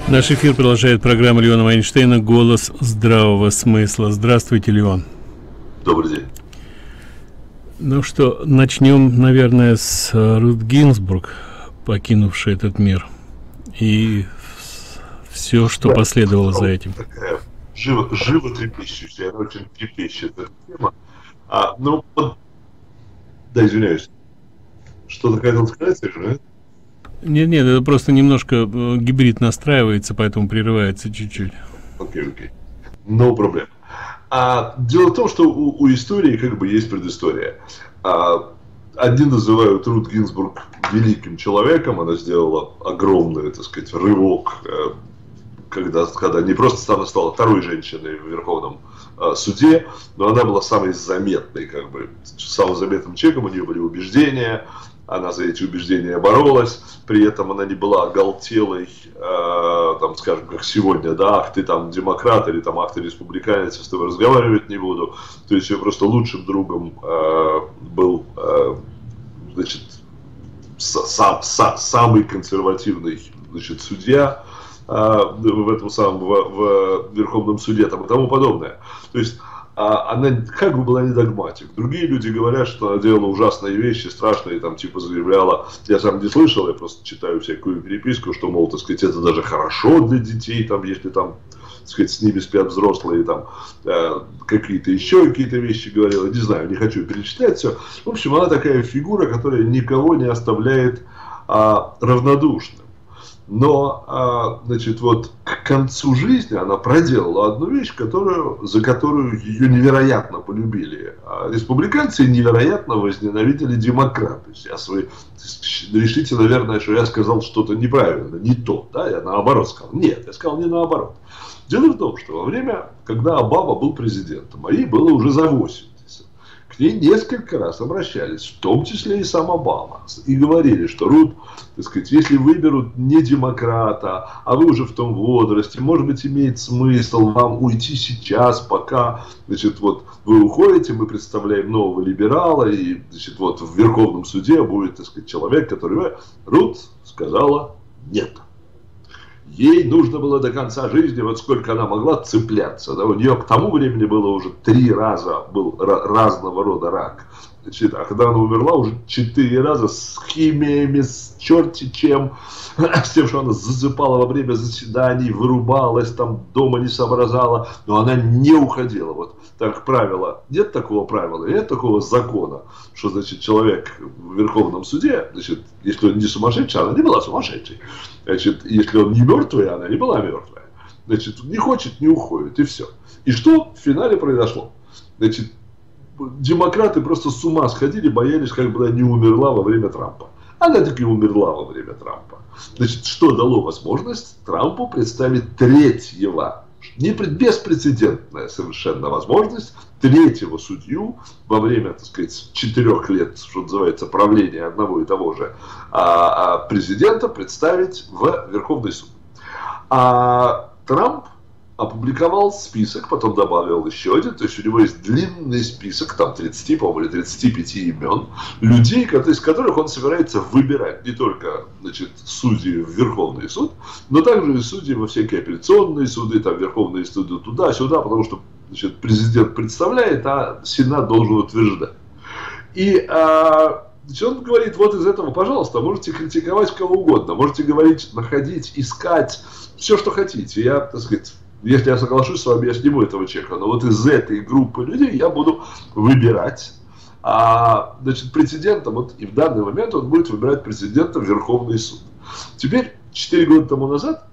Наш эфир продолжает программа Леона Вайнштейна «Голос здравого смысла». Здравствуйте, Леон. Добрый день. Ну что, начнем, наверное, с Рут Гинзбург, покинувшей этот мир, и все, что последовало за этим. Такая животрепещущая, она очень трепещет эта тема. Да, извиняюсь. Что-то хотел сказать, Сережа? Нет, это просто немножко гибрид настраивается, поэтому прерывается чуть-чуть. Окей. No problem. Дело в том, что у истории как бы есть предыстория. Одни называют Рут Гинзбург великим человеком, она сделала огромный, так сказать, рывок, когда не просто она стала второй женщиной в Верховном суде, но она была самой заметной, самым заметным человеком, у нее были убеждения, она за эти убеждения боролась, при этом она не была оголтелой, скажем, как сегодня, да, ах ты там демократ или там ах ты республиканец, я с тобой разговаривать не буду. То есть ее просто лучшим другом был, самый консервативный, судья в этом самом, в Верховном суде там, и тому подобное. То есть она как бы была не догматик. Другие люди говорят, что она делала ужасные вещи, страшные, там типа заявляла, я сам не слышал, я просто читаю всякую переписку, что, мол, так сказать, это даже хорошо для детей, там, если там, так сказать, с ними спят взрослые, там, какие-то вещи говорила, не знаю, не хочу перечислять все. В общем, она такая фигура, которая никого не оставляет равнодушным. Но, к концу жизни она проделала одну вещь, за которую ее невероятно полюбили республиканцы и невероятно возненавидели демократы. Сейчас вы решите, наверное, что я сказал что-то неправильно, не то, да, я наоборот сказал. Нет, я сказал не наоборот. Дело в том, что во время, когда Обама был президентом, а ей было уже за 80, к ней несколько раз обращались, в том числе и сам Обама, и говорили, что Рут, так сказать, если выберут не демократа, а вы уже в том возрасте, может быть, имеет смысл вам уйти сейчас, пока, вы уходите, мы представляем нового либерала, и, в Верховном суде будет, так сказать, человек, который... Рут сказала нет. Ей нужно было до конца жизни, сколько она могла цепляться. Да, у нее к тому времени было уже 3 раза был разного рода рак. А когда она умерла, уже 4 раза с химиями, с черти чем, с тем, что она засыпала во время заседаний, вырубалась, там дома не соображала, но она не уходила. Так правило, нет такого правила, нет такого закона, что, человек в Верховном суде, если он не сумасшедший, она не была сумасшедшей. Если он не мертвый, она не была мертвая. Не хочет, не уходит, и все. И что в финале произошло? Демократы просто с ума сходили, боялись, как бы она не умерла во время Трампа. Она таки умерла во время Трампа. Что дало возможность Трампу представить третьего, беспрецедентная совершенно возможность, третьего судью во время, 4 лет, что называется, правления одного и того же президента представить в Верховный суд. Трамп опубликовал список, потом добавил еще один, то есть у него есть длинный список, там 30, по-моему, или 35 имен, людей, из которых он собирается выбирать не только, судьи в Верховный суд, но также и судьи во всякие апелляционные суды, там, Верховные суды туда-сюда, потому что, президент представляет, а Сенат должен утверждать. И он говорит, из этого, пожалуйста, можете критиковать кого угодно, можете говорить, находить, искать, все, что хотите. Я, если я соглашусь с вами, я сниму этого человека. Но из этой группы людей я буду выбирать. Президентом, и в данный момент он будет выбирать президента в Верховный суд. Теперь, 4 года тому назад,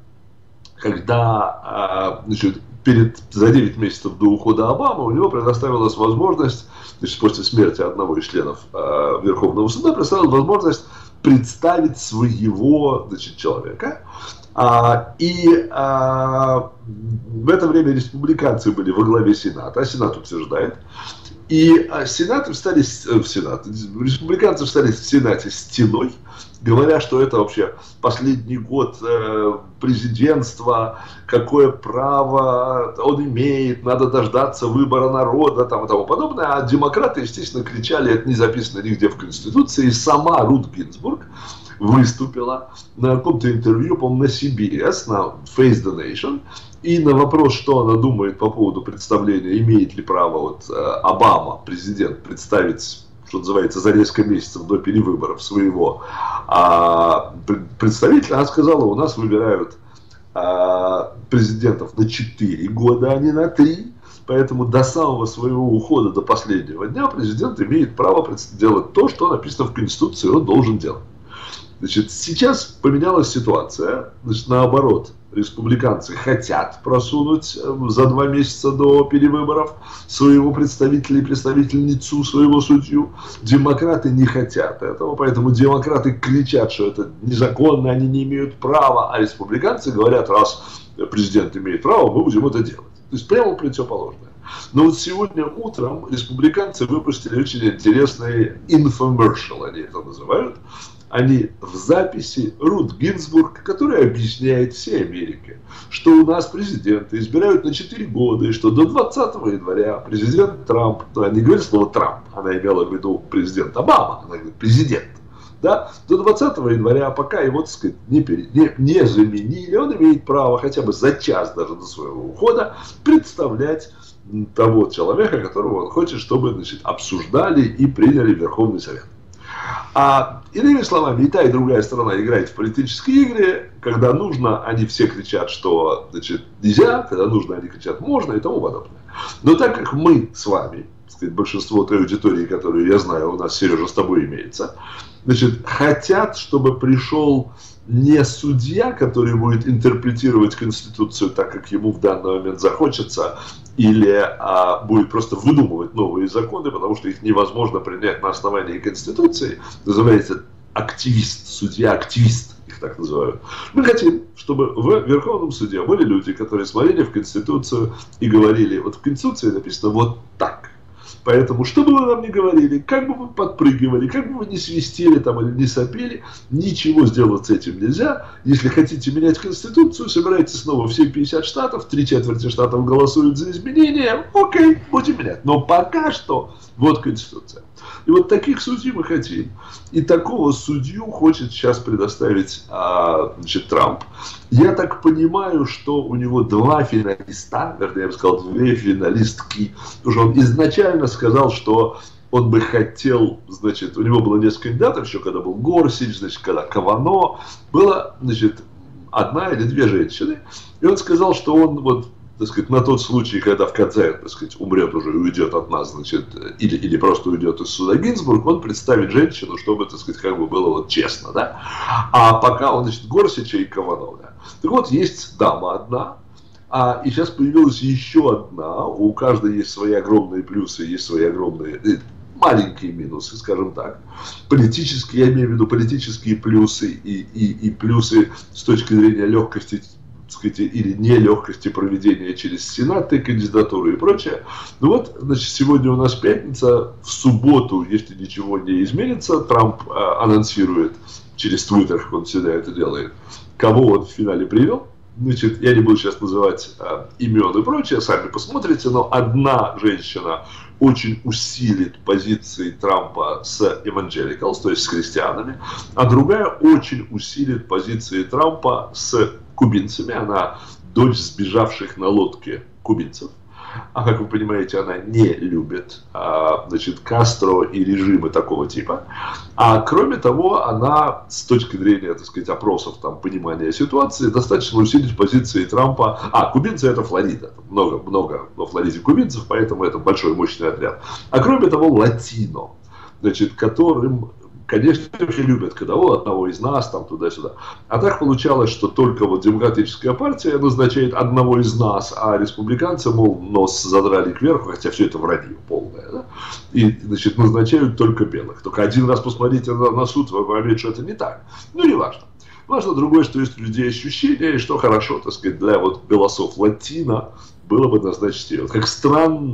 когда, за 9 месяцев до ухода Обамы, у него предоставилась возможность, после смерти одного из членов Верховного суда, предоставилась возможность представить своего, человека. И в это время республиканцы были во главе Сената, а Сенат утверждает. И республиканцы встали в Сенате стеной, говоря, что это вообще последний год президентства, какое право он имеет, надо дождаться выбора народа там, и тому подобное. А демократы, естественно, кричали, это не записано нигде в Конституции. И сама Рут Гинзбург выступила на каком-то интервью, по-моему, на CBS, на Face the Nation, и на вопрос, что она думает по поводу представления, имеет ли право вот Обама, президент, представить, что называется, за несколько месяцев до перевыборов своего представителя, она сказала, у нас выбирают президентов на 4 года, а не на 3. Поэтому до самого своего ухода, до последнего дня, президент имеет право делать то, что написано в Конституции, он должен делать. Значит, сейчас поменялась ситуация. Значит, наоборот, республиканцы хотят просунуть за 2 месяца до перевыборов своего представителя и представительницу, своего судью. Демократы не хотят этого, поэтому демократы кричат, что это незаконно, они не имеют права, а республиканцы говорят, раз президент имеет право, мы будем это делать. То есть прямо противоположное. Но вот сегодня утром республиканцы выпустили очень интересный infomercial, они это называют. Они в записи Рут Гинзбург, которая объясняет всей Америке, что у нас президента избирают на 4 года, и что до 20 января президент Трамп, она не говорит слово Трамп, она имела в виду президент Обама, она говорит президент. Да, до 20 января, пока его, так сказать, не заменили, он имеет право хотя бы за час даже до своего ухода представлять того человека, которого он хочет, чтобы, значит, обсуждали и приняли в Верховный Совет. Иными словами, и та, и другая сторона играет в политические игры. Когда нужно, они все кричат, что, значит, нельзя, когда нужно, они кричат можно и тому подобное. Но так как мы с вами, так сказать, большинство той аудитории, которую я знаю, у нас, Сережа, с тобой имеется, значит, хотят, чтобы пришел не судья, который будет интерпретировать Конституцию так, как ему в данный момент захочется, или будет просто выдумывать новые законы, потому что их невозможно принять на основании Конституции. Называется активист, судья-активист, их так называют. Мы хотим, чтобы в Верховном суде были люди, которые смотрели в Конституцию и говорили, вот в Конституции написано вот так. Поэтому, что бы вы нам ни говорили, как бы вы подпрыгивали, как бы вы ни свистели там или не сопели, ничего сделать с этим нельзя. Если хотите менять Конституцию, собирайте снова все 50 штатов, 3/4 штатов голосуют за изменения, окей, будем менять. Но пока что вот Конституция. И вот таких судей мы хотим. И такого судью хочет сейчас предоставить значит, Трамп. Я так понимаю, что у него 2 финалиста, вернее, я бы сказал, 2 финалистки. Потому что он изначально сказал, что он бы хотел, значит, у него было несколько кандидатов, еще когда был Горсич, значит, когда Кавано, было, значит, 1 или 2 женщины. И он сказал, что он вот, так сказать, на тот случай, когда в конце, так сказать, умрет уже и уйдет от нас, значит, или просто уйдет из суда Гинзбург, он представит женщину, чтобы, так сказать, как бы было вот честно, да. А пока он, значит, Горсича и Кавано, да. Так вот, есть дама одна, и сейчас появилась еще одна, у каждой есть свои огромные плюсы, есть свои огромные, маленькие минусы, скажем так. Политические, я имею в виду политические плюсы и плюсы с точки зрения легкости, сказать, или нелегкости проведения через Сенат и кандидатуры и прочее. Ну вот, значит, сегодня у нас пятница, в субботу, если ничего не изменится, Трамп анонсирует через Твиттер, как он всегда это делает, кого он в финале привел. Значит, я не буду сейчас называть имен и прочее, сами посмотрите, но одна женщина очень усилит позиции Трампа с evangelicals, то есть с христианами, а другая очень усилит позиции Трампа с кубинцами. Она дочь сбежавших на лодке кубинцев. А как вы понимаете, она не любит, значит, Кастро и режимы такого типа. А кроме того, она с точки зрения, так сказать, опросов, там, понимания ситуации, достаточно усилить позиции Трампа. Кубинцы — это Флорида. Много во Флориде кубинцев, поэтому это большой мощный отряд. А кроме того, латино, значит, которым, конечно, все любят, когда одного из нас, там, туда-сюда. А так получалось, что только вот демократическая партия назначает одного из нас, а республиканцы, мол, нос задрали кверху, хотя все это вранье полное, да? И, значит, назначают только белых. Только один раз посмотрите на суд, вы поймете, что это не так. Ну, не важно. Важно другое, что есть у людей ощущение, и что хорошо, так сказать, для вот голосов латино было бы назначить ее. Вот как странно,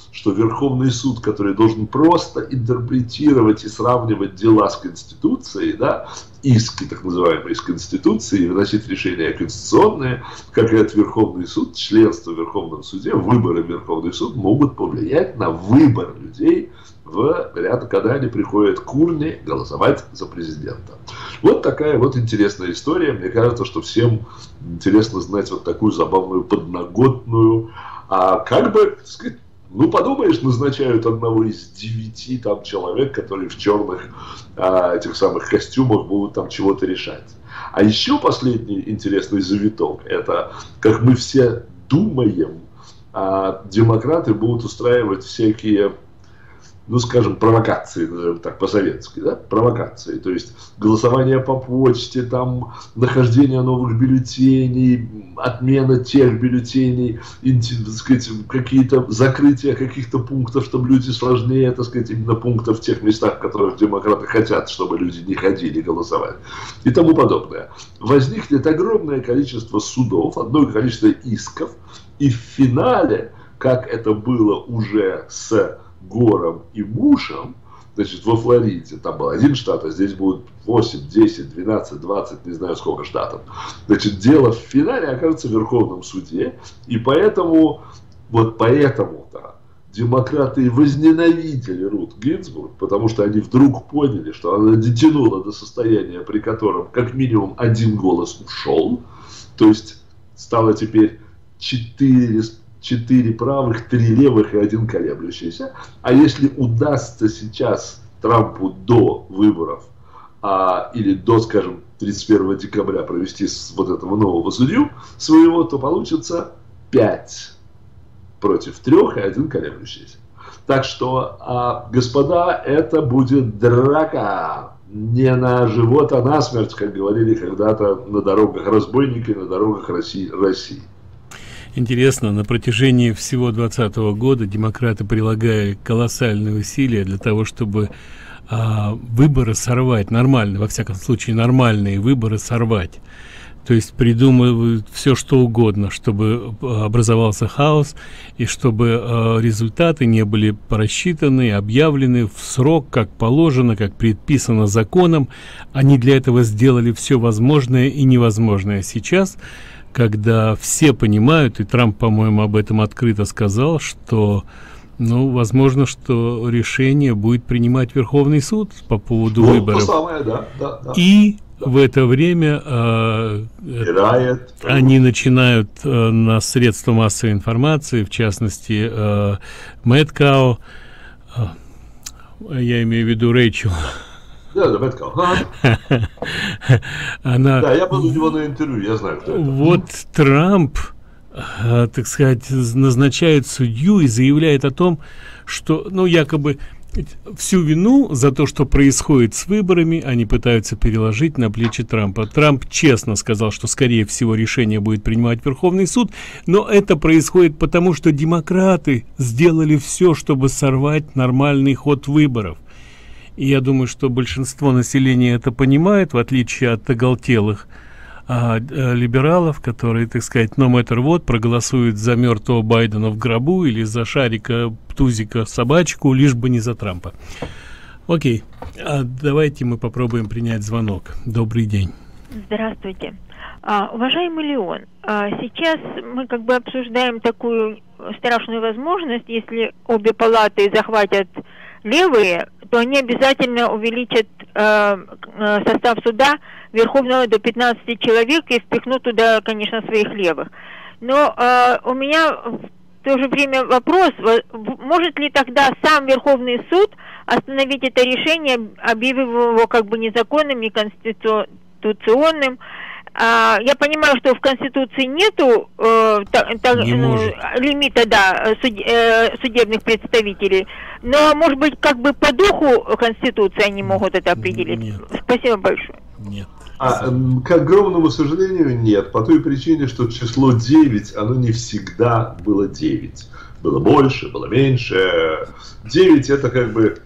что Верховный суд, который должен просто интерпретировать и сравнивать дела с Конституцией, да, иски, так называемые, из Конституции, и выносить решения конституционные, как и этот Верховный суд, членство в Верховном суде, выборы в Верховный суд могут повлиять на выбор людей, когда они приходят к урне голосовать за президента. Вот такая вот интересная история. Мне кажется, что всем интересно знать вот такую забавную подноготную. А как бы, так сказать, ну подумаешь, назначают одного из 9 там человек, которые в черных этих самых костюмах будут там чего-то решать. А еще последний интересный завиток, это как мы все думаем, демократы будут устраивать всякие, ну, скажем, провокации, назовем так, по-советски, да, провокации, то есть голосование по почте, там, нахождение новых бюллетеней, отмена тех бюллетеней, так сказать, какие-то закрытия каких-то пунктов, чтобы люди сложнее, так сказать, именно пунктов в тех местах, в которых демократы хотят, чтобы люди не ходили голосовать, и тому подобное. Возникнет огромное количество судов, одно количество исков, и в финале, как это было уже с Гором и Бушем, значит, во Флориде, там был 1 штат, а здесь будет 8, 10, 12, 20, не знаю сколько штатов. Значит, дело в финале окажется в Верховном суде, и поэтому, вот поэтому-то демократы и возненавидели Рут Гинзбург, потому что они вдруг поняли, что она дотянула до состояния, при котором как минимум 1 голос ушел, то есть стало теперь 4 правых, 3 левых и 1 колеблющийся. А если удастся сейчас Трампу до выборов или до, скажем, 31 декабря провести вот этого нового судью своего, то получится 5 против 3 и 1 колеблющийся. Так что, господа, это будет драка. Не на живот, а на смерть, как говорили когда-то на дорогах разбойники, на дорогах России. Интересно, на протяжении всего 2020 года демократы прилагали колоссальные усилия для того, чтобы выборы сорвать, нормально, во всяком случае, нормальные выборы сорвать. То есть придумывают все, что угодно, чтобы образовался хаос, и чтобы результаты не были просчитаны, объявлены в срок, как положено, как предписано законом. Они для этого сделали все возможное и невозможное. Сейчас, когда все понимают, и Трамп, по-моему, об этом открыто сказал, что, ну, возможно, что решение будет принимать Верховный суд по поводу выборов. Самое, да. И в это время они начинают на средства массовой информации, в частности, Мэткау, я имею в виду Рэйчел. Да, Мэткау. Да, я был у него на интервью, я знаю, кто это. Вот Трамп, так сказать, назначает судью и заявляет о том, что, ну, якобы всю вину за то, что происходит с выборами, они пытаются переложить на плечи Трампа. Трамп честно сказал, что, скорее всего, решение будет принимать Верховный суд, но это происходит потому, что демократы сделали все, чтобы сорвать нормальный ход выборов. И я думаю, что большинство населения это понимает, в отличие от оголтелых либералов, которые, так сказать, no matter what, проголосуют за мертвого Байдена в гробу или за Шарика, Тузика, собачку, лишь бы не за Трампа. Окей, давайте мы попробуем принять звонок. Добрый день. Здравствуйте. Уважаемый Леон, сейчас мы как бы обсуждаем такую страшную возможность, если обе палаты захватят левые, то они обязательно увеличат состав суда Верховного до 15 человек и впихнут туда, конечно, своих левых. Но у меня в то же время вопрос, может ли тогда сам Верховный суд остановить это решение, объявив его как бы незаконным, неконституционным? Я понимаю, что в Конституции нету лимита, да, судебных представителей, но, может быть, как бы по духу Конституции они могут это определить? Нет. Спасибо большое. Нет. К огромному сожалению, нет. По той причине, что число 9, оно не всегда было 9. Было больше, было меньше. 9 это как бы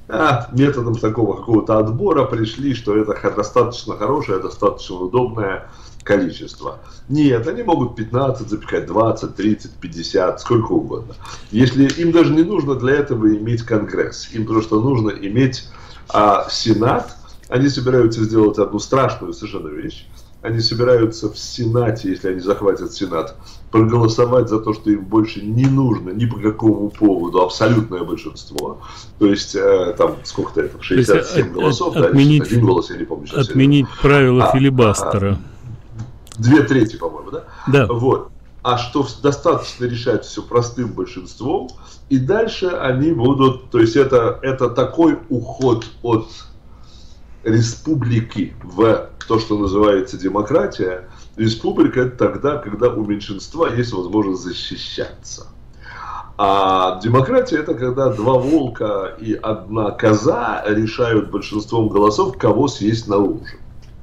методом такого какого-то отбора пришли, что это достаточно хорошее, достаточно удобное количество. Нет, они могут 15 запихать, 20, 30, 50, сколько угодно. Если им даже не нужно для этого иметь Конгресс, им просто нужно иметь Сенат. Они собираются сделать одну страшную совершенно вещь. Они собираются в Сенате, если они захватят Сенат, проголосовать за то, что им больше не нужно ни по какому поводу абсолютное большинство. То есть, там, сколько-то это, 67 голосов, отменить, да, один голос, я не помню. Отменить правила филибастера. 2/3, по-моему, да? Да. Вот. А что достаточно решать все простым большинством, и дальше они будут, то есть это такой уход от республики в то, что называется демократия. Республика — это тогда, когда у меньшинства есть возможность защищаться. А демократия — это когда два волка и одна коза решают большинством голосов, кого съесть на ужин.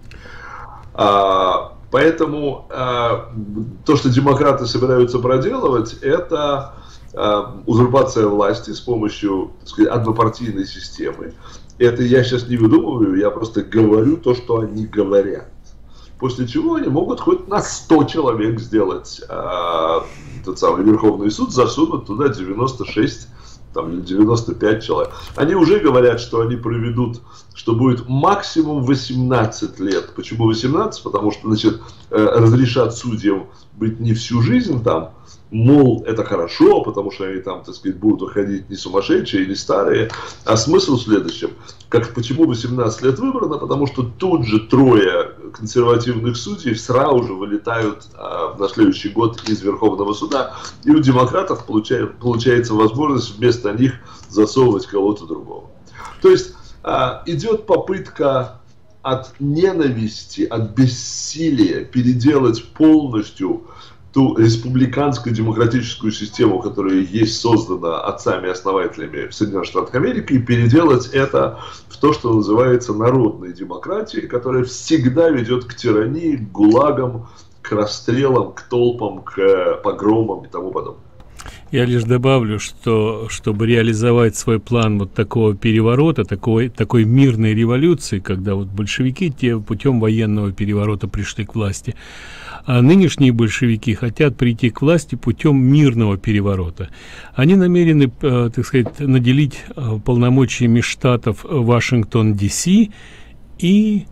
Поэтому то, что демократы собираются проделывать, это узурпация власти с помощью, так сказать, однопартийной системы. Это я сейчас не выдумываю, я просто говорю то, что они говорят. После чего они могут хоть на 100 человек сделать тот самый Верховный суд, засунуть туда 96 там, или 95 человек. Они уже говорят, что они проведут, что будет максимум 18 лет. Почему 18? Потому что, значит, разрешат судьям быть не всю жизнь там, мол, это хорошо, потому что они там, так сказать, будут уходить не сумасшедшие, не старые. А смысл в следующем. Почему 18 лет выбрано? Потому что тут же 3 консервативных судей сразу же вылетают на следующий год из Верховного суда. И у демократов получается возможность вместо них засовывать кого-то другого. То есть идет попытка от ненависти, от бессилия переделать полностью ту республиканскую демократическую систему, которая есть создана отцами-основателями Соединенных Штатов Америки, и переделать это в то, что называется народной демократией, которая всегда ведет к тирании, к гулагам, к расстрелам, к толпам, к погромам и тому подобное. Я лишь добавлю, что чтобы реализовать свой план вот такого переворота, такой мирной революции, когда вот большевики те путем военного переворота пришли к власти, а нынешние большевики хотят прийти к власти путем мирного переворота. Они намерены, так сказать, наделить полномочиями штатов Вашингтон, Д.С. и...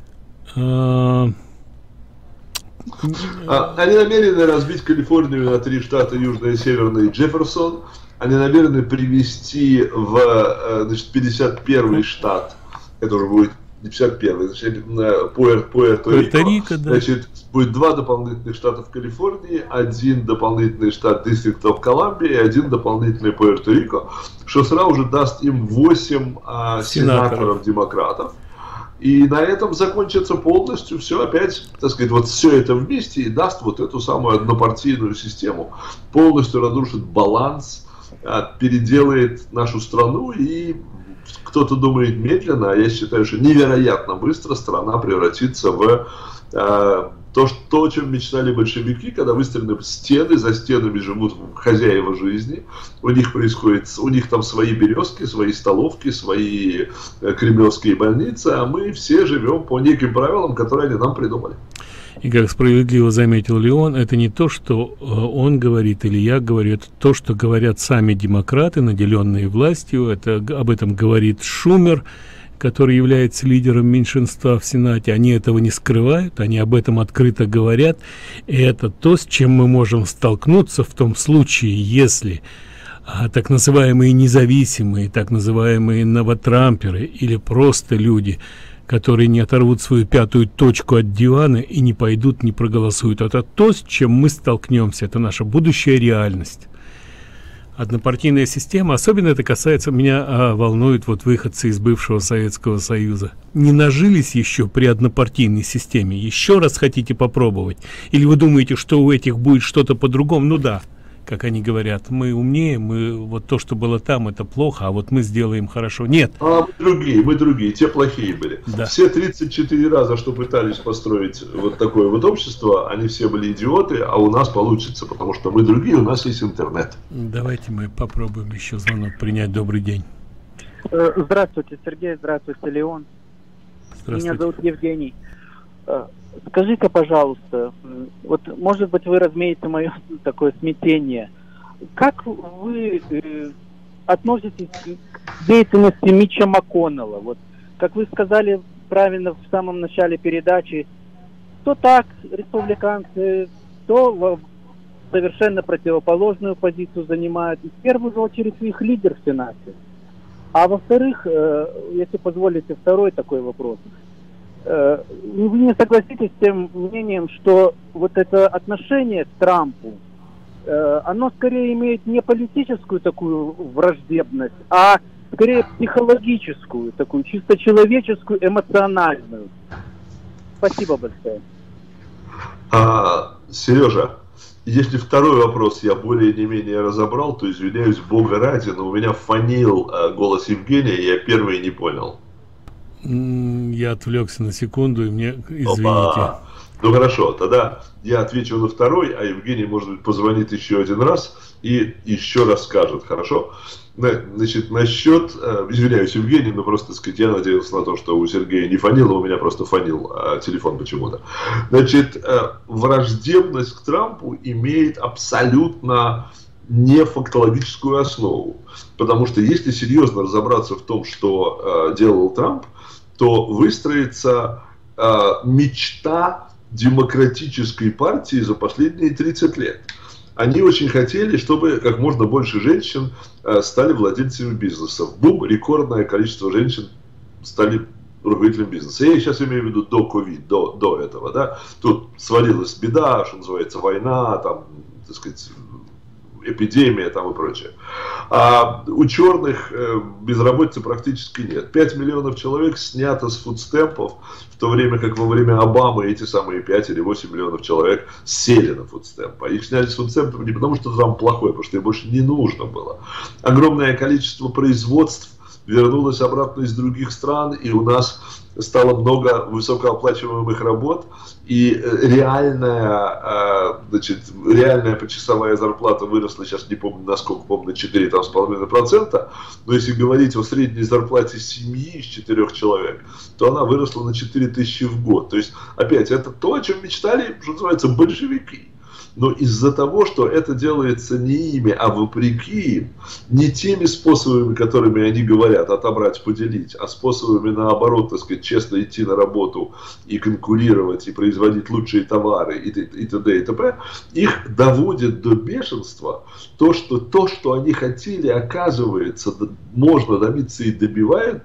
Они намерены разбить Калифорнию на 3 штата, Южный, Северный и Джефферсон. Они намерены привести в, значит, 51-й штат, это уже будет не 51-й, значит, Пуэрто-Рико, да. Значит, будет 2 дополнительных штата в Калифорнии, 1 дополнительный штат District of Columbia и 1 дополнительный Пуэрто-Рико, что сразу же даст им 8 сенаторов-демократов. И на этом закончится полностью все опять, так сказать, вот все это вместе и даст вот эту самую однопартийную систему. Полностью разрушит баланс, переделает нашу страну, и кто-то думает медленно, а я считаю, что невероятно быстро страна превратится в то, о чем мечтали большевики, когда выстроены стены, за стенами живут хозяева жизни, у них там свои березки, свои столовки, свои кремлевские больницы, а мы все живем по неким правилам, которые они нам придумали. И как справедливо заметил Леон, это не то, что он говорит или я говорю, это то, что говорят сами демократы, наделенные властью, об этом говорит Шумер, который является лидером меньшинства в Сенате. Они этого не скрывают, они об этом открыто говорят. И это то, с чем мы можем столкнуться в том случае, если так называемые независимые, так называемые новотрамперы или просто люди, которые не оторвут свою 5-ю точку от дивана и не пойдут, не проголосуют. Это то, с чем мы столкнемся. Это наша будущая реальность. Однопартийная система, особенно это касается, меня волнует вот выходцы из бывшего Советского Союза. Не нажились еще при однопартийной системе? Еще раз хотите попробовать? Или вы думаете, что у этих будет что-то по-другому? Ну да, как они говорят, мы умнее, мы вот то, что было там, это плохо, а вот мы сделаем хорошо. Нет. А мы другие, те плохие были. Да. Все 34 раза, что пытались построить вот такое вот общество, они все были идиоты, а у нас получится, потому что мы другие, у нас есть интернет. Давайте мы попробуем еще звонок принять. Добрый день. Здравствуйте, Сергей, здравствуйте, Леон. Здравствуйте. Меня зовут Евгений. Скажите, пожалуйста, вот, может быть, вы разумеете мое такое смятение. Как вы относитесь к деятельности Митча МакКоннелла? Вот, как вы сказали правильно в самом начале передачи, то так республиканцы, то совершенно противоположную позицию занимают. И в первую очередь их лидер в Сенате. А во-вторых, если позволите, второй такой вопрос. Вы не согласитесь с тем мнением, что вот это отношение к Трампу, оно скорее имеет не политическую такую враждебность, а скорее психологическую, такую чисто человеческую, эмоциональную. Спасибо большое. Сережа, если второй вопрос я более не менее разобрал, то извиняюсь, бога ради, но у меня фонил голос Евгения, и я первый не понял. Я отвлекся на секунду, и мне, извините. Опа. Ну хорошо, тогда я отвечу на второй, а Евгений, может быть, позвонит еще один раз и еще раз скажет, хорошо? Значит, насчет, извиняюсь, Евгений, но просто, так сказать, я надеялся на то, что у Сергея не фонило, у меня просто фонил телефон почему-то. Значит, враждебность к Трампу имеет абсолютно не фактологическую основу. Потому что если серьезно разобраться в том, что делал Трамп, то выстроится мечта демократической партии за последние 30 лет. Они очень хотели, чтобы как можно больше женщин стали владельцами бизнесов. Бум, рекордное количество женщин стали руководителем бизнеса. Я сейчас имею в виду до ковид, до этого, да. Тут свалилась беда, что называется, война, там, так сказать, эпидемия там и прочее. А у черных безработицы практически нет. 5 миллионов человек снято с фудстемпов, в то время как во время Обамы эти самые 5 или 8 миллионов человек сели на фудстемп. А их сняли с фудстемпов не потому, что Трамп плохой, потому что им больше не нужно было. Огромное количество производств вернулось обратно из других стран, и у нас стало много высокооплачиваемых работ, и реальная почасовая зарплата выросла, сейчас не помню насколько, помню, на 4,5%, но если говорить о средней зарплате семьи из 4 человек, то она выросла на 4000 в год. То есть, опять, это то, о чем мечтали, что называется, большевики. Но из-за того, что это делается не ими, а вопреки им, не теми способами, которыми они говорят, отобрать, поделить, а способами, наоборот, так сказать, честно идти на работу и конкурировать, и производить лучшие товары, и т.д. и т.п., их доводит до бешенства то, что они хотели, оказывается, можно добиться и добивают,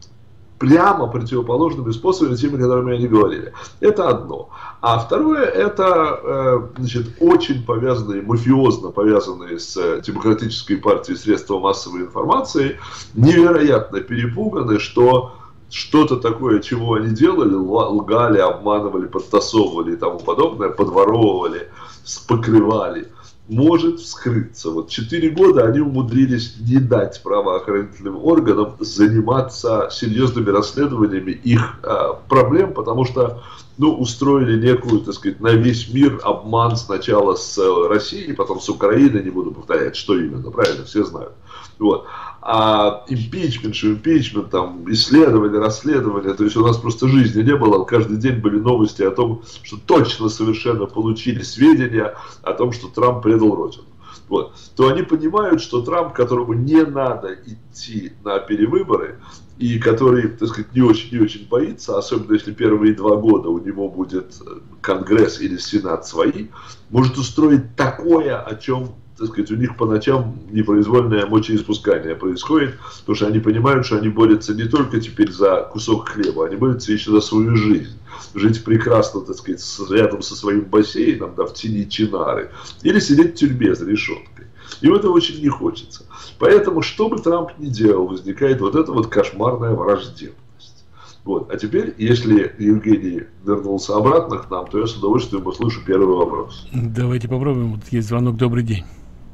прямо противоположными способами, теми, которыми они говорили. Это одно. А второе, это, значит, очень повязанные, мафиозно повязанные с демократической партией средства массовой информации, невероятно перепуганы, что что-то такое, чего они делали, лгали, обманывали, подтасовывали и тому подобное, подворовывали, покрывали, может вскрыться. Вот 4 года они умудрились не дать правоохранительным органам заниматься серьезными расследованиями их проблем, потому что, ну, устроили некую, так сказать, на весь мир обман сначала с Россией, потом с Украиной, не буду повторять, что именно, правильно, все знают. Вот. А импичмент, там, исследования, расследования, то есть у нас просто жизни не было, каждый день были новости о том, что точно совершенно получили сведения о том, что Трамп предал Родину. Вот. То они понимают, что Трамп, которому не надо идти на перевыборы, и который, так сказать, не очень боится, особенно если первые 2 года у него будет Конгресс или Сенат свои, может устроить такое, о чем, так сказать, у них по ночам непроизвольное мочеиспускание происходит, потому что они понимают, что они борются не только теперь за кусок хлеба, они борются еще за свою жизнь. Жить прекрасно, так сказать, рядом со своим бассейном, да, в тени Чинары, или сидеть в тюрьме за решеткой. Им это очень не хочется. Поэтому, что бы Трамп ни делал, возникает вот эта вот кошмарная враждебность. Вот. А теперь, если Евгений вернулся обратно к нам, то я с удовольствием услышу первый вопрос. Давайте попробуем. Вот есть звонок. Добрый день.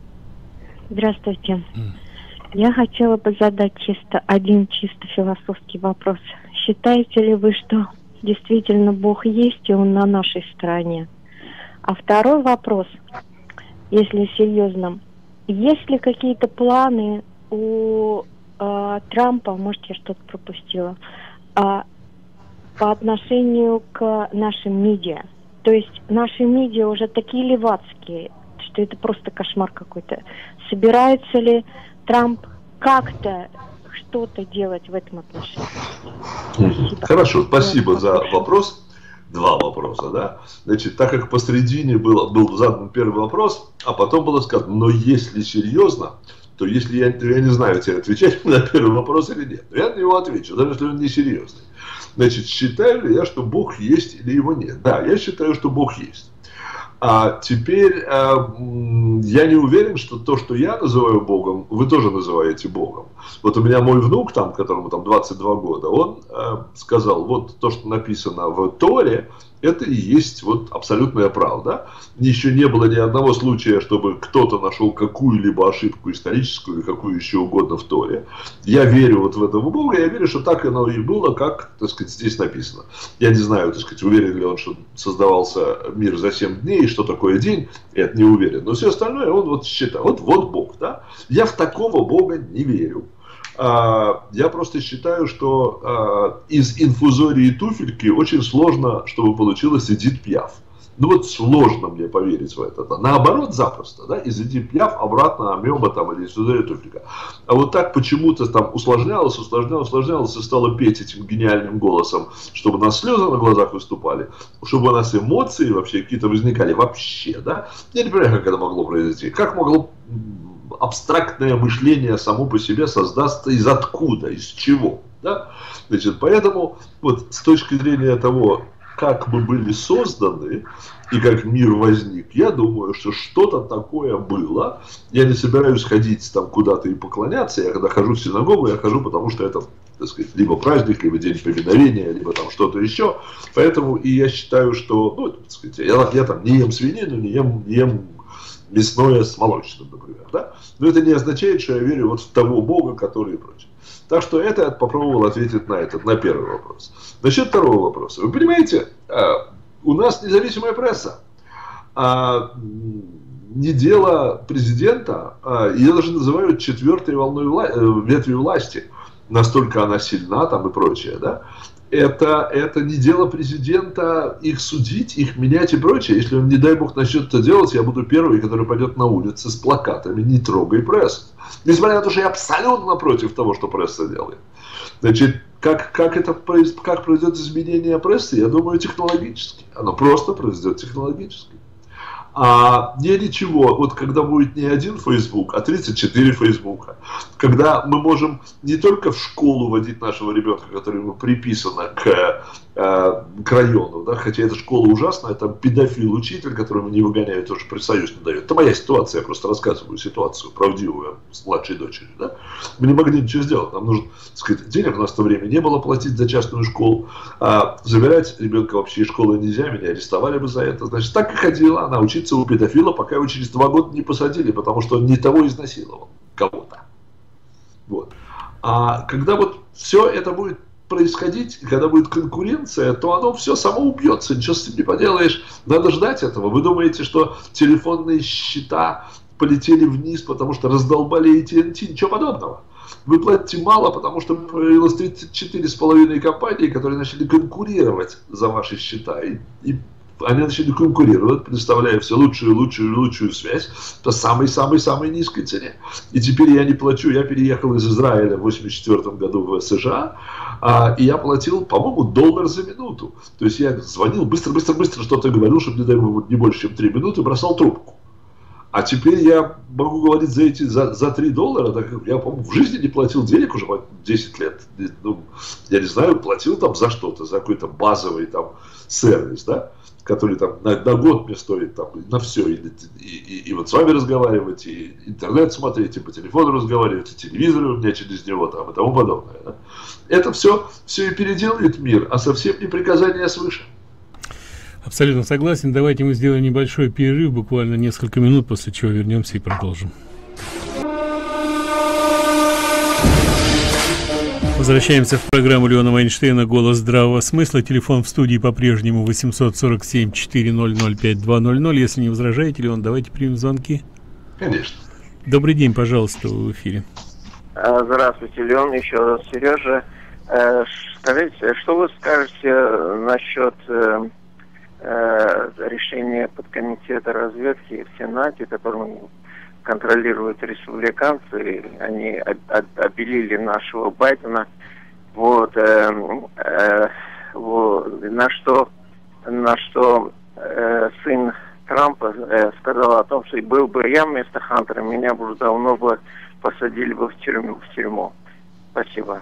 Здравствуйте. Я хотела бы задать один чисто философский вопрос. Считаете ли вы, что действительно Бог есть и Он на нашей стороне? А второй вопрос, если серьезно, есть ли какие-то планы у Трампа, может, я что-то пропустила, по отношению к нашим медиа. То есть наши медиа уже такие левацкие, что это просто кошмар какой-то. Собирается ли Трамп как-то что-то делать в этом отношении? Спасибо. Хорошо, спасибо за вопрос. Два вопроса, да? Значит, так как посредине был задан первый вопрос, а потом было сказано, но если серьезно, то если я не знаю, тебе отвечать на первый вопрос или нет. Я на него отвечу, даже если он не серьезный. Значит, считаю ли я, что Бог есть или его нет? Да, я считаю, что Бог есть. А теперь я не уверен, что то, что я называю Богом, вы тоже называете Богом. Вот у меня мой внук, там, которому там 22 года, он сказал, вот то, что написано в Торе, это и есть вот абсолютная правда. Еще не было ни одного случая, чтобы кто-то нашел какую-либо ошибку историческую или какую еще угодно в Торе. Я верю вот в этого Бога, я верю, что так оно и было, как, так сказать, здесь написано. Я не знаю, так сказать, уверен ли он, что создавался мир за 7 дней, что такое день, я это не уверен. Но все остальное он вот считает, вот Бог, да. Я в такого Бога не верю. Я просто считаю, что из инфузории туфельки очень сложно, чтобы получилось Эдит Пиаф. Ну вот сложно мне поверить в это. Наоборот, запросто, да, из Эдит Пиаф обратно амеба там или инфузория туфелька. А вот так почему-то там усложнялось и стало петь этим гениальным голосом, чтобы у нас слезы на глазах выступали, чтобы у нас эмоции вообще какие-то возникали вообще, да. Я не понимаю, как это могло произойти. Как могло абстрактное мышление само по себе создастся из откуда, из чего, да? Значит, поэтому вот с точки зрения того, как мы были созданы и как мир возник, я думаю, что что-то такое было. Я не собираюсь ходить там куда-то и поклоняться. Я когда хожу в синагогу, я хожу, потому что это, так сказать, либо праздник, либо день поминовения, либо там что-то еще. Поэтому и я считаю, что, ну, так сказать, я там не ем свинину, не ем мясное с молочным, например, да? Но это не означает, что я верю вот в того Бога, который и прочее. Так что это я попробовал ответить на первый вопрос. Насчет второго вопроса. Вы понимаете, у нас независимая пресса. Не дело президента, ее даже называют четвертой волной ветви власти. Настолько она сильна там и прочее, да? Это не дело президента их судить, их менять и прочее. Если он, не дай бог, начнет это делать, я буду первый, который пойдет на улицы с плакатами «Не трогай прессу». Несмотря на то, что я абсолютно против того, что пресса делает. Значит, как произойдет изменение прессы, я думаю, технологически. Оно просто произойдет технологически. Не ничего, вот когда будет не один Facebook, а 34 Фейсбука, когда мы можем не только в школу водить нашего ребенка, который ему приписано к району, да, хотя эта школа ужасная, там педофил-учитель, которого не выгоняют, тоже профсоюз не дает. Это моя ситуация, я просто рассказываю ситуацию правдивую с младшей дочерью. Да? Мы не могли ничего сделать, нам нужно, так сказать, денег у нас в то время не было платить за частную школу, забирать ребенка вообще из школы нельзя, меня арестовали бы за это. Значит, так и ходила она учиться у педофила, пока его через 2 года не посадили, потому что он не того изнасиловал кого-то. Вот. А когда вот все это будет происходить, когда будет конкуренция, то оно все само убьется, ничего с этим не поделаешь. Надо ждать этого. Вы думаете, что телефонные счета полетели вниз, потому что раздолбали AT&T? Ничего подобного. Вы платите мало, потому что появилось 34,5 компании, которые начали конкурировать за ваши счета. И они начали конкурировать, предоставляя все лучшую связь по самой-самой низкой цене. И теперь я не плачу. Я переехал из Израиля в 1984 году в США, и я платил, по-моему, $1 за минуту. То есть я звонил, быстро что-то говорил, чтобы, не дай бог, не больше, чем 3 минуты, бросал трубку. А теперь я могу говорить за $3, так как я, по-моему, в жизни не платил денег уже 10 лет. Ну, я не знаю, платил там за что-то, за какой-то базовый там сервис, да, который там на год мне стоит там, на все, и вот с вами разговаривать, и интернет смотреть, и по телефону разговаривать, и телевизор у меня через него там, и тому подобное. Да? Это все и переделает мир, а совсем не приказание свыше. Абсолютно согласен. Давайте мы сделаем небольшой перерыв, буквально несколько минут, после чего вернемся и продолжим. Возвращаемся в программу Леона Вайнштейна «Голос здравого смысла». Телефон в студии по-прежнему 847-400-5200. Если не возражаете, Леон, давайте примем звонки. Конечно. Добрый день, пожалуйста, вы в эфире. Здравствуйте, Леон, еще раз Сережа. Скажите, что вы скажете насчет решения подкомитета разведки в Сенате, которым контролируют республиканцы? Они обелили нашего Байдена. Вот, на что сын Трампа сказал о том, что был бы я вместо Хантера, меня бы уже давно бы посадили бы в тюрьму. Спасибо.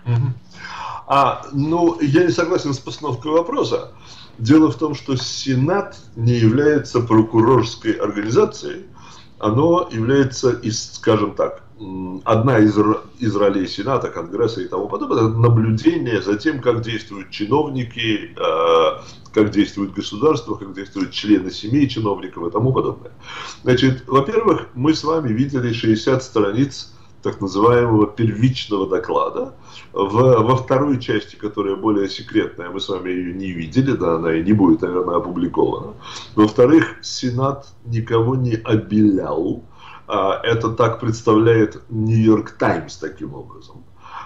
Ну, я не согласен с постановкой вопроса. Дело в том, что Сенат не является прокурорской организацией. Оно является, скажем так, одна из ролей Сената, Конгресса и тому подобное, это наблюдение за тем, как действуют чиновники, как действует государство, как действуют члены семей чиновников и тому подобное. Значит, во-первых, мы с вами видели 60 страниц так называемого первичного доклада. Во второй части, которая более секретная, мы с вами ее не видели, да, она и не будет, наверное, опубликована. Во-вторых, Сенат никого не обелял. Это так представляет Нью-Йорк Таймс таким образом.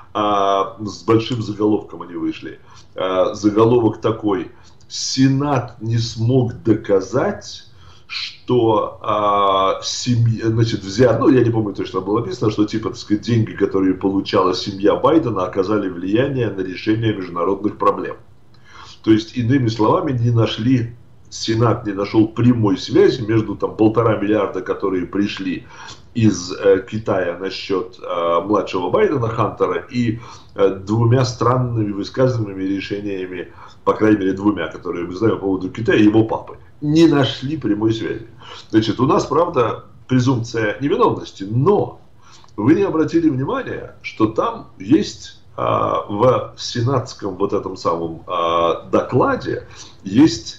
С большим заголовком они вышли. Заголовок такой: Сенат не смог доказать, что семья, значит, ну, я не помню точно, было написано, что типа, так сказать, деньги, которые получала семья Байдена, оказали влияние на решение международных проблем. То есть, иными словами, Сенат не нашел прямой связи между там 1,5 миллиарда, которые пришли из Китая на счет младшего Байдена, Хантера, и 2 странными высказываниями и решениями, по крайней мере 2, которые мы знаем по поводу Китая и его папы. Не нашли прямой связи. Значит, у нас, правда, презумпция невиновности, но вы не обратили внимания, что там есть в сенатском вот этом самом докладе есть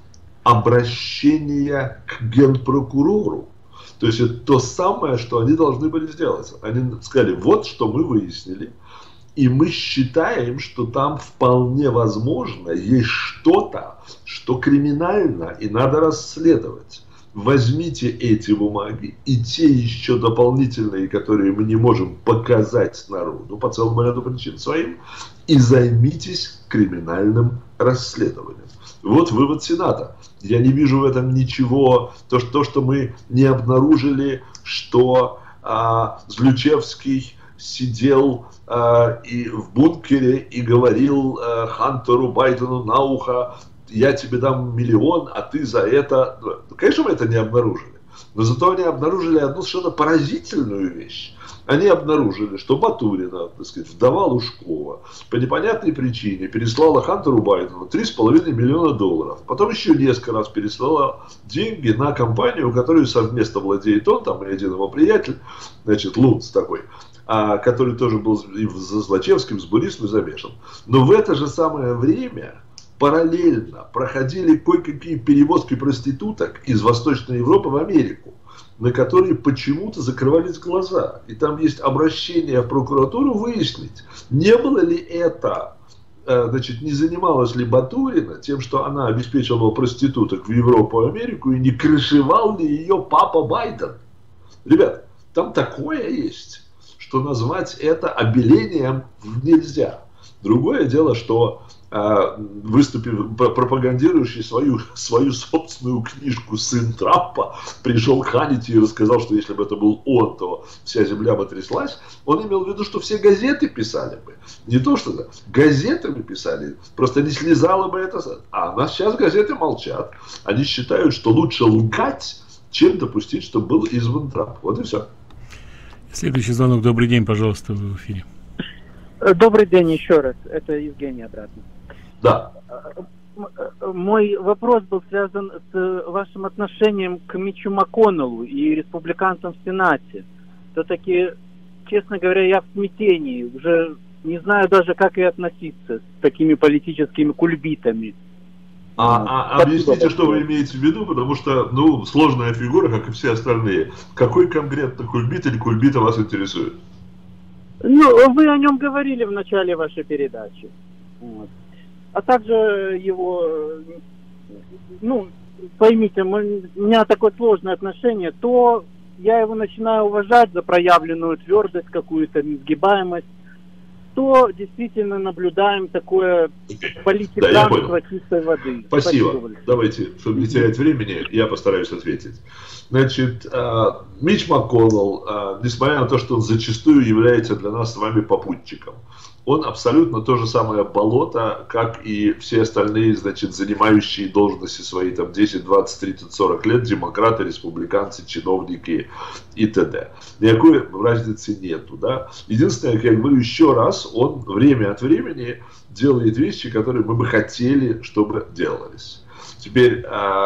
обращение к генпрокурору. То есть это то самое, что они должны были сделать. Они сказали: вот что мы выяснили, и мы считаем, что там вполне возможно есть что-то, что криминально и надо расследовать. Возьмите эти бумаги и те еще дополнительные, которые мы не можем показать народу по целому ряду причин своим, и займитесь криминальным расследованием. Вот вывод Сената. Я не вижу в этом ничего. То, что мы не обнаружили, что Злючевский сидел и в бункере и говорил Хантеру Байдену на ухо: я тебе дам 1 миллион, а ты за это... Конечно, мы это не обнаружили. Но зато они обнаружили одну совершенно поразительную вещь. Они обнаружили, что Батурина, так сказать, вдова Лужкова, по непонятной причине переслала Хантеру Байдену $3,5 миллиона. Потом еще несколько раз переслала деньги на компанию, которую совместно владеет он, там и один его приятель, значит, Лунц такой, который тоже был и за Злочевским, с Бурисовым замешан. Но в это же самое время параллельно проходили кое-какие перевозки проституток из Восточной Европы в Америку, на которые почему-то закрывались глаза. И там есть обращение в прокуратуру выяснить, не было ли это, значит, не занималась ли Батурина тем, что она обеспечивала проституток в Европу и Америку, и не крышевал ли ее папа Байден. Ребят, там такое есть, что назвать это обелением нельзя. Другое дело, что пропагандирующий свою собственную книжку сын Трампа пришел к Ханнити и рассказал, что если бы это был он, то вся земля бы тряслась. Он имел в виду, что все газеты писали бы. Не то, что газетами писали, просто не слезало бы это. А у нас сейчас газеты молчат. Они считают, что лучше лгать, чем допустить, чтобы был избран Трамп. Вот и все. Следующий звонок. Добрый день, пожалуйста, вы в эфире. Добрый день еще раз. Это Евгений обратно. Да. Мой вопрос был связан с вашим отношением к Митчу МакКоннеллу и республиканцам в Сенате. Все-таки, честно говоря, я в смятении. Уже не знаю даже, как и относиться с такими политическими кульбитами. Объясните, что вы имеете в виду, потому что, сложная фигура, как и все остальные. Какой конкретно кульбит или кульбита вас интересует? Вы о нем говорили в начале вашей передачи. Вот. А также его, поймите, у меня такое сложное отношение. То я его начинаю уважать за проявленную твердость, какую-то несгибаемость, то действительно наблюдаем такое политиканство чистой воды. Спасибо. Давайте, чтобы не терять времени, я постараюсь ответить. Значит, Митч МакКоннелл, несмотря на то, что он зачастую является для нас с вами попутчиком, он абсолютно то же самое болото, как и все остальные, значит, занимающие должности свои там 10, 20, 30, 40 лет, демократы, республиканцы, чиновники и т.д. Никакой разницы нету, да. Единственное, как я говорю еще раз, он время от времени делает вещи, которые мы бы хотели, чтобы делались. Теперь,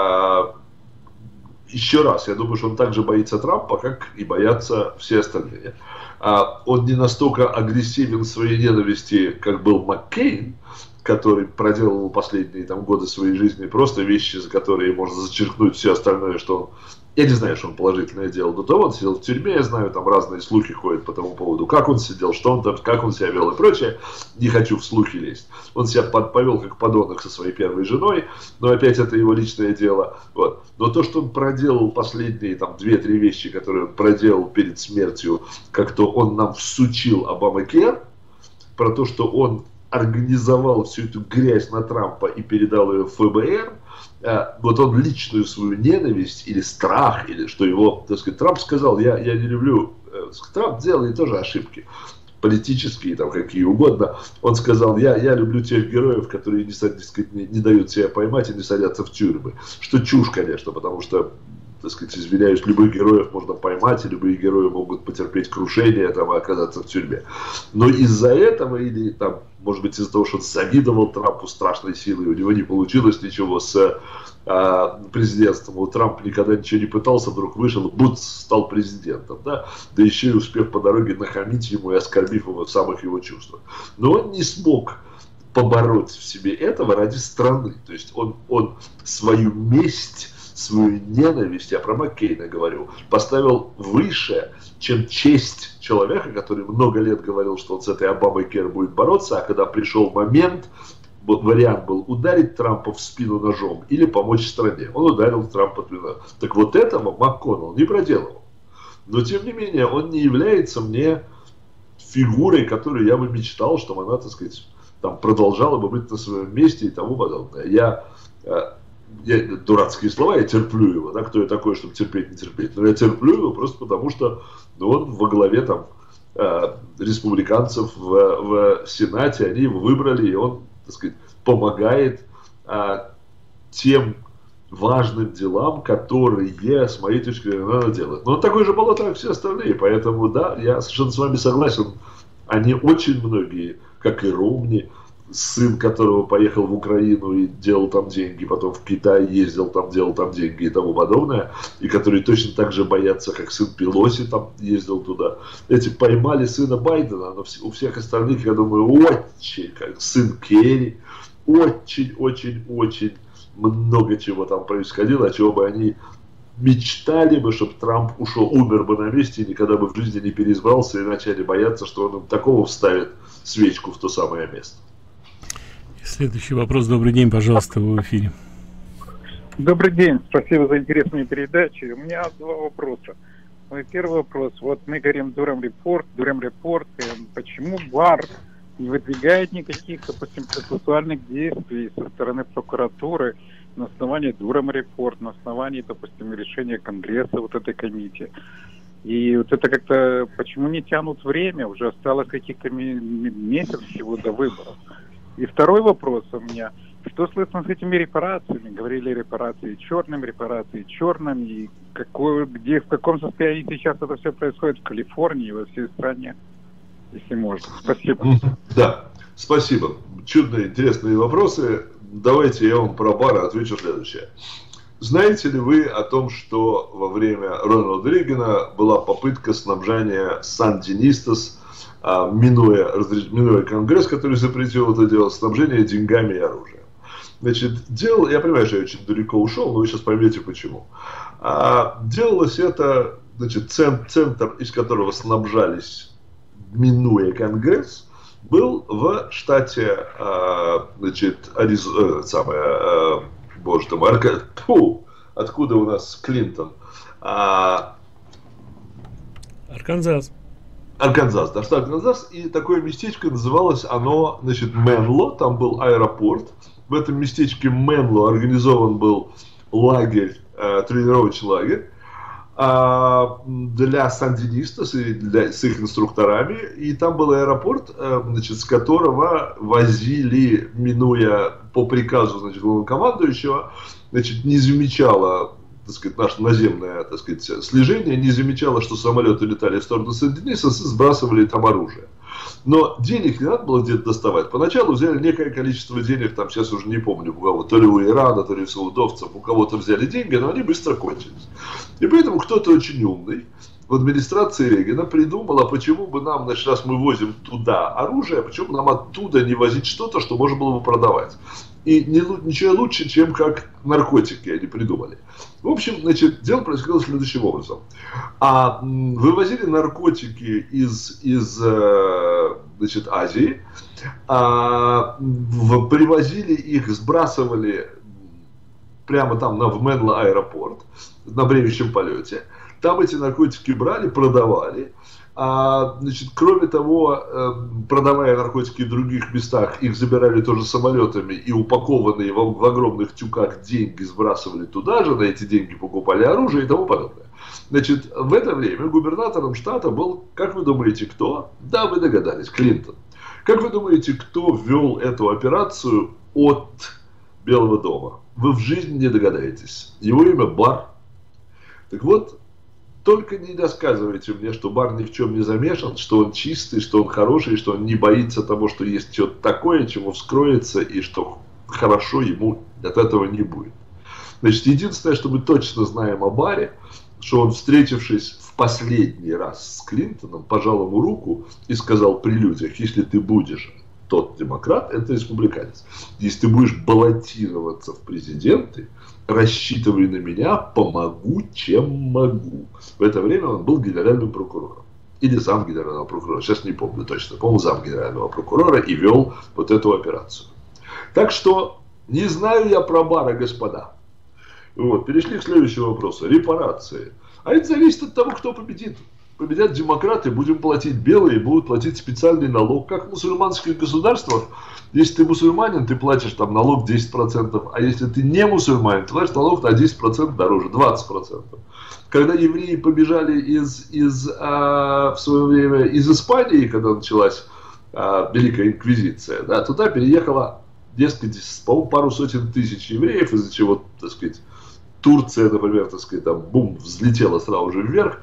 еще раз, я думаю, что он также боится Трампа, как и боятся все остальные. Он не настолько агрессивен в своей ненависти, как был Маккейн, который проделал последние там годы своей жизни просто вещи, за которые можно зачеркнуть все остальное, что он... Я не знаю, что он положительное делал до того, он сидел в тюрьме, я знаю, там разные слухи ходят по тому поводу, как он сидел, что он там, как он себя вел и прочее. Не хочу в слухи лезть. Он себя повел как подонок со своей первой женой, но опять это его личное дело. Вот. Но то, что он проделал последние там 2-3 вещи, которые он проделал перед смертью, как-то он нам всучил Обамакер, про то, что он организовал всю эту грязь на Трампа и передал ее в ФБР, вот он личную свою ненависть или страх, или что его, так сказать, Трамп сказал, я не люблю, Трамп делает тоже ошибки, политические, там какие угодно, он сказал, я люблю тех героев, которые не дают себя поймать и не садятся в тюрьмы, что чушь, конечно, потому что, так сказать, извиняюсь, любых героев можно поймать, и любые герои могут потерпеть крушение там, и оказаться в тюрьме. Но из-за этого, или там, может быть, из-за того, что он завидовал Трампу страшной силой, у него не получилось ничего с президентством, у Трампа никогда ничего не пытался, вдруг вышел, стал президентом, да еще и успев по дороге нахамить ему и оскорбив его в самых его чувствах. Но он не смог побороть в себе этого ради страны. То есть он свою месть, свою ненависть, я про Маккейна говорю, поставил выше, чем честь человека, который много лет говорил, что он с этой Обамакер будет бороться, а когда пришел момент, вариант был ударить Трампа в спину ножом или помочь стране. Он ударил Трампа в спину. Так вот этого МакКоннелл не проделал. Но тем не менее он не является мне фигурой, которую я бы мечтал, чтобы она, так сказать, там продолжала бы быть на своем месте и тому подобное. Я дурацкие слова, я терплю его, да, кто я такой, чтобы терпеть, не терпеть, но я терплю его просто потому, что он во главе там республиканцев в Сенате, они его выбрали, и он, так сказать, помогает тем важным делам, которые, с моей точки зрения, надо делать. Но он такой же болото, как все остальные, поэтому, да, я совершенно с вами согласен, они очень многие, как и Ромни, сын которого поехал в Украину и делал там деньги, потом в Китай ездил, там делал там деньги и тому подобное, и которые точно так же боятся, как сын Пелоси там ездил туда. Эти поймали сына Байдена, но у всех остальных, я думаю, очень, как сын Керри, очень много чего там происходило, о чем бы они мечтали бы, чтобы Трамп умер бы на месте и никогда бы в жизни не переизбрался, и начали бояться, что он им такого вставит свечку в то самое место. Следующий вопрос. Добрый день, пожалуйста, вы в эфире. Добрый день, спасибо за интересную передачу. У меня 2 вопроса. Мой первый вопрос. Вот мы говорим Durham Report, почему Барр не выдвигает никаких, допустим, процессуальных действий со стороны прокуратуры на основании Durham Report, на основании, допустим, решения Конгресса, вот этой комиссии. И вот это как-то, почему не тянут время, уже осталось каких-то месяцев всего до выборов. И второй вопрос у меня, что слышно с этими репарациями? Говорили репарации черным, и в каком состоянии сейчас это все происходит в Калифорнии и во всей стране, если можно. Спасибо. Да, спасибо. Чудные, интересные вопросы. Давайте я вам про Барра отвечу следующее. Знаете ли вы о том, что во время Рональда Рейгана была попытка снабжения сандинистас, минуя Конгресс, который запретил это дело, снабжение деньгами и оружием? Значит, я понимаю, что я очень далеко ушел, но вы сейчас поймете почему. Делалось это, значит, центр, из которого снабжались, минуя Конгресс, был в штате, значит, боже ты мой, откуда у нас Клинтон? Арканзас. Арканзас, да, штат Арканзас, и такое местечко называлось оно, значит, Менло, там был аэропорт. В этом местечке Менло организован был лагерь, тренировочный лагерь для сандинистов с их инструкторами. И там был аэропорт, значит, с которого возили, минуя по приказу, значит, главнокомандующего, значит, не замечала, так сказать, наше наземное, так сказать, слежение, не замечало, что самолеты летали в сторону Сандинистов и сбрасывали там оружие. Но денег не надо было где-то доставать. Поначалу взяли некое количество денег, там сейчас уже не помню у кого, то ли у Ирана, то ли у саудовцев, у кого-то взяли деньги, но они быстро кончились. И поэтому кто-то очень умный в администрации Рейгана придумал, а почему бы нам, значит, раз мы возим туда оружие, почему нам оттуда не возить что-то, что можно было бы продавать. И ничего лучше, чем как наркотики они придумали. В общем, значит, дело происходило следующим образом. Вывозили наркотики из значит, Азии, привозили их, сбрасывали прямо там в Менло аэропорт на бреющем полете. Там эти наркотики брали, продавали. Значит, кроме того, продавая наркотики в других местах, их забирали тоже самолетами и упакованные в огромных тюках деньги сбрасывали туда же, на эти деньги покупали оружие и тому подобное. Значит, в это время губернатором штата был, как вы думаете, кто? Да, вы догадались, Клинтон. Как вы думаете, кто ввел эту операцию от Белого дома? Вы в жизни не догадаетесь. Его имя Барр. Так вот, только не рассказывайте мне, что Барр ни в чем не замешан, что он чистый, что он хороший, что он не боится того, что есть что-то такое, чему вскроется, и что хорошо ему от этого не будет. Значит, единственное, что мы точно знаем о Барре, что он, встретившись в последний раз с Клинтоном, пожал ему руку и сказал при людях: если ты будешь тот демократ, это республиканец. Если ты будешь баллотироваться в президенты, рассчитывай на меня, помогу, чем могу. В это время он был генеральным прокурором. Или зам генерального прокурора, сейчас не помню точно. По-моему, зам генерального прокурора, и вел вот эту операцию. Так что не знаю я про Барра, господа. Вот, перешли к следующему вопросу. Репарации. А это зависит от того, кто победит. Победят демократы, будем платить белые, будут платить специальный налог. Как в мусульманских государствах, если ты мусульманин, ты платишь там налог 10%, а если ты не мусульманин, ты платишь налог на 10% дороже, 20%. Когда евреи побежали в свое время из Испании, когда началась Великая Инквизиция, да, туда переехало, дескать, по-моему, пару сотен тысяч евреев, из-за чего, так сказать, Турция, например, так сказать, там, бум, взлетела сразу же вверх.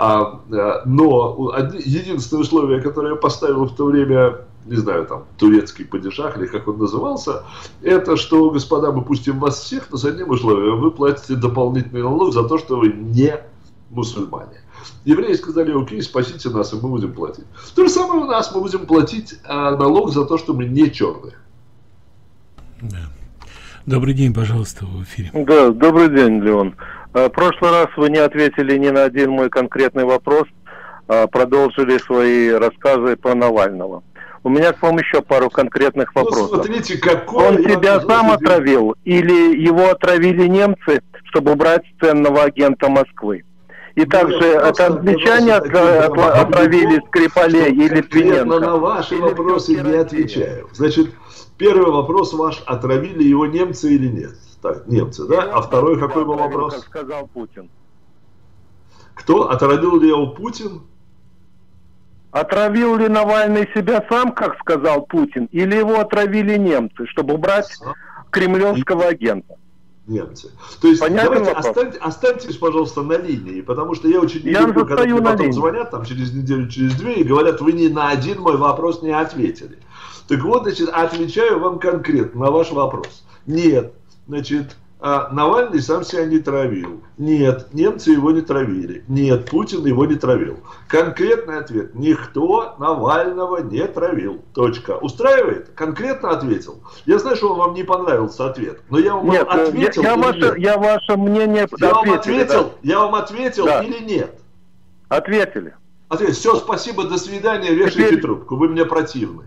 Но единственное условие, которое я поставил в то время, не знаю, там, турецкий падишах, или как он назывался, это что, господа, мы пустим вас всех, но с одним условием: вы платите дополнительный налог за то, что вы не мусульмане. Евреи сказали: окей, спасите нас, и мы будем платить. То же самое у нас, мы будем платить налог за то, что мы не черные. Да. Добрый день, пожалуйста, в эфире. Да, добрый день, Леон. В прошлый раз вы не ответили ни на один мой конкретный вопрос, продолжили свои рассказы про Навального. У меня к вам еще пару конкретных вопросов. Смотрите, какой он себя сам отравил или его отравили немцы, чтобы убрать ценного агента Москвы? И также это англичане отравили Скрипалей или Твиненко? На ваши вопросы не отвечаю. Значит, первый вопрос ваш: отравили его немцы или нет? Так, немцы, да? А второй какой был вопрос? Как сказал Путин. Кто? Отравил ли его Путин? Отравил ли Навальный себя сам, как сказал Путин, или его отравили немцы, чтобы убрать кремлевского агента? Немцы. То есть, понятен давайте останьтесь, пожалуйста, на линии, потому что я очень не люблю, когда мне потом звонят там через неделю, через две, и говорят: вы ни на один мой вопрос не ответили. Так вот, значит, отвечаю вам конкретно на ваш вопрос. Нет, значит, Навальный сам себя не травил. Нет, немцы его не травили. Нет, Путин его не травил. Конкретный ответ: никто Навального не травил. Точка. Устраивает? Конкретно ответил. Я знаю, что вам не понравился ответ, но я вам ответил. Я ваше мнение я вам ответил да. Или нет? Ответили. Все, спасибо, до свидания, вешайте трубку, вы мне противны.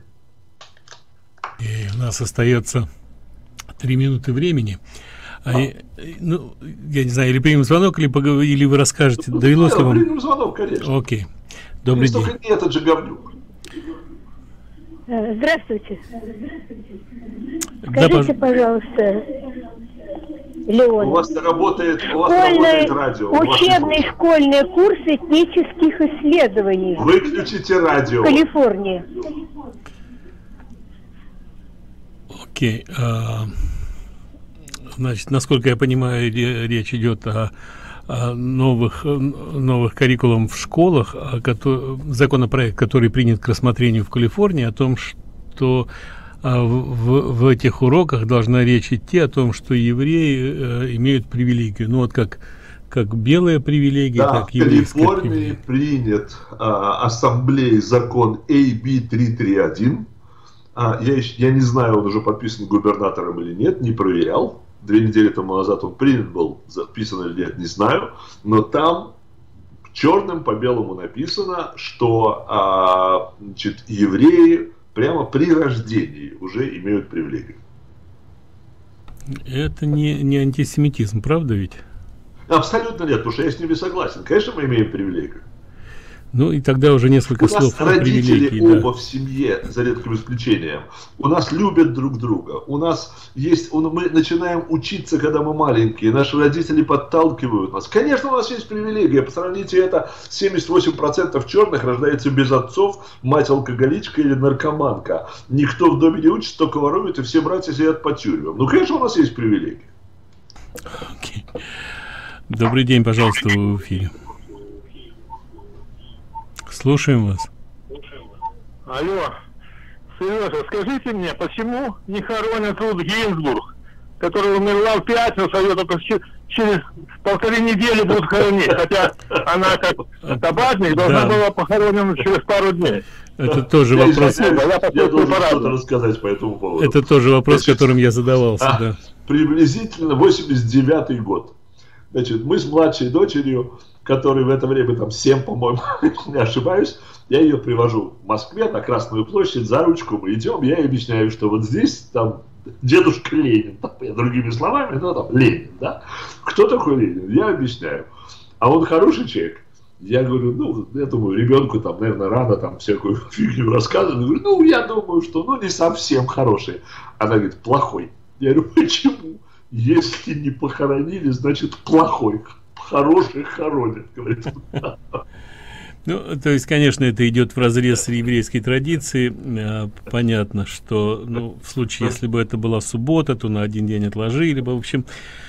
И у нас остается 3 минуты времени. Ну, я не знаю, или примем звонок, или вы расскажете, довелось ли вам? Примем звонок, конечно. Окей. Добрый день. Только не этот же говнюк. Здравствуйте. Да, Скажите, пожалуйста, Леон. У вас работает радио. Учебные школьные курсы этнических исследований. Выключите радио. В Калифорнии. Окей. Значит, насколько я понимаю, речь идет о новых каррикулумах в школах, законопроект, который принят к рассмотрению в Калифорнии, о том, что в этих уроках должна речь идти о том, что евреи имеют привилегию. Ну вот как белая привилегия, да, как еврейская в Калифорнии принят ассамблеей закон AB 331. Я не знаю, он уже подписан губернатором или нет, не проверял. 2 недели тому назад он принят был, записан или нет, не знаю. Но там черным по белому написано, что значит, евреи прямо при рождении уже имеют привилегию. Это не антисемитизм, правда ведь? Абсолютно нет, потому что я с ними согласен. Конечно, мы имеем привилегию. Ну и тогда уже несколько слов о привилегии. У нас родители оба да. в семье, за редким исключением, у нас любят друг друга. У нас есть, мы начинаем учиться, когда мы маленькие. Наши родители подталкивают нас. Конечно, у нас есть привилегия. Посмотрите это, 78% черных рождается без отцов, мать алкоголичка или наркоманка. Никто в доме не учится, только ворует, и все братья сидят по тюрьмам. Ну, конечно, у нас есть привилегия. Okay. Добрый день, пожалуйста, вы в эфире. Слушаем вас. Алло, Сережа, скажите мне, почему не хоронят Рут Гинзбург, которая умерла в пятницу, а ее только через 1,5 недели будут хоронить, хотя она как табачник должна была похоронена через пару дней. Это тоже вопрос. Я должен что-то рассказать по этому поводу. Это тоже вопрос, которым я задавался. Да. Приблизительно 89-й год. Значит, мы с младшей дочерью, которой в это время там 7, по-моему, не ошибаюсь, я ее привожу в Москве на Красную площадь, за ручку мы идем, я ей объясняю, что вот здесь там дедушка Ленин, другими словами, ну там Ленин, да? Кто такой Ленин? Я объясняю. А он хороший человек. Я говорю, ну, я думаю, ребенку там, наверное, рано там всякую фигню рассказывать. Я говорю, ну, я думаю, что, ну, не совсем хороший. Она говорит, плохой. Я говорю, почему? Если не похоронили, значит, плохой. Хороших хоронят, говорит. Ну, то есть, конечно, это идет вразрез с еврейской традицией. Понятно, что, ну, в случае, если бы это была суббота, то на один день отложили бы. В общем,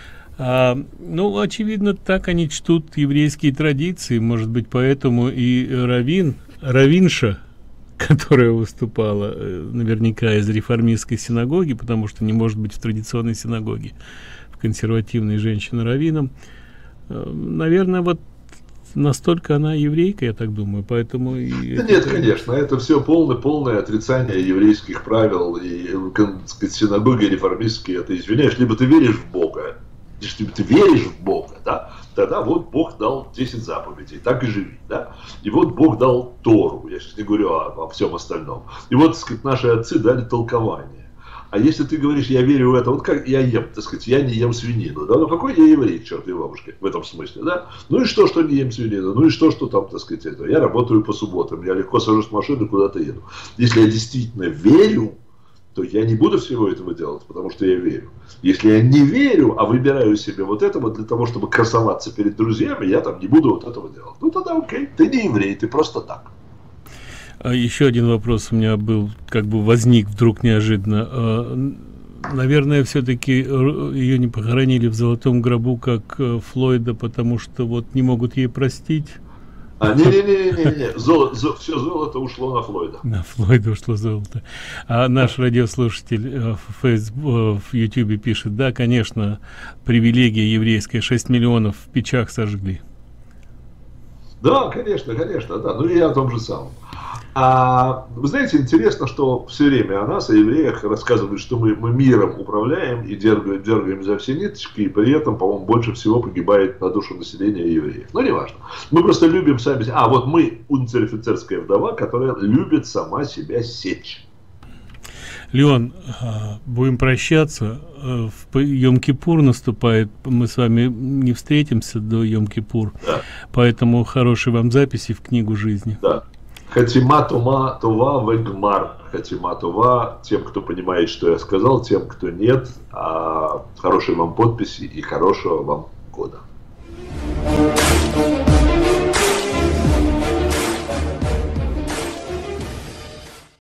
ну, очевидно, так они чтут еврейские традиции. Может быть, поэтому и раввинша, которая выступала наверняка из реформистской синагоги, потому что не может быть в традиционной синагоге, в консервативной женщины раввином, наверное, вот настолько она еврейка, я так думаю, поэтому... Да нет, конечно, это все полное отрицание еврейских правил, и, так сказать, синагоги реформистские, это, извиняюсь, либо ты веришь в Бога, если ты веришь в Бога, да, тогда вот Бог дал 10 заповедей, так и живи, да, и вот Бог дал Тору, я сейчас не говорю о всем остальном, и вот, так сказать, наши отцы дали толкование. А если ты говоришь, я верю в это, вот как я ем, так сказать, я не ем свинину, да, ну какой я еврей, к чертовой бабушке, в этом смысле, да, ну и что не ем свинину, ну и что там, так сказать, это, я работаю по субботам, я легко сажусь в машину и куда-то еду. Если я действительно верю, то я не буду всего этого делать, потому что я верю. Если я не верю, а выбираю себе вот этого для того, чтобы красоваться перед друзьями, я там не буду вот этого делать. Ну тогда окей, ты не еврей, ты просто так. Еще один вопрос у меня был, как бы возник вдруг неожиданно. Наверное, все-таки ее не похоронили в золотом гробу, как Флойда, потому что вот не могут ей простить. Не, все золото ушло на Флойда. На Флойда ушло золото. А наш радиослушатель в Ютубе пишет, да, конечно, привилегия еврейская, 6 миллионов в печах сожгли. Да, конечно, да, ну и я о том же самом. Вы знаете, интересно, что все время о нас, о евреях, рассказывают, что мы миром управляем и дергаем за все ниточки, и при этом, по-моему, больше всего погибает на душу населения евреев. Но не важно. Мы просто любим сами себя. Вот мы унтер-офицерская вдова, которая любит сама себя сечь. Леон, будем прощаться. Йом-Кипур наступает. Мы с вами не встретимся до Йом-Кипур. Да. Поэтому хорошей вам записи в книгу жизни. Да. Хатима това вегмар. Хатима това тем, кто понимает, что я сказал, тем, кто нет. Хорошей вам подписи и хорошего вам года.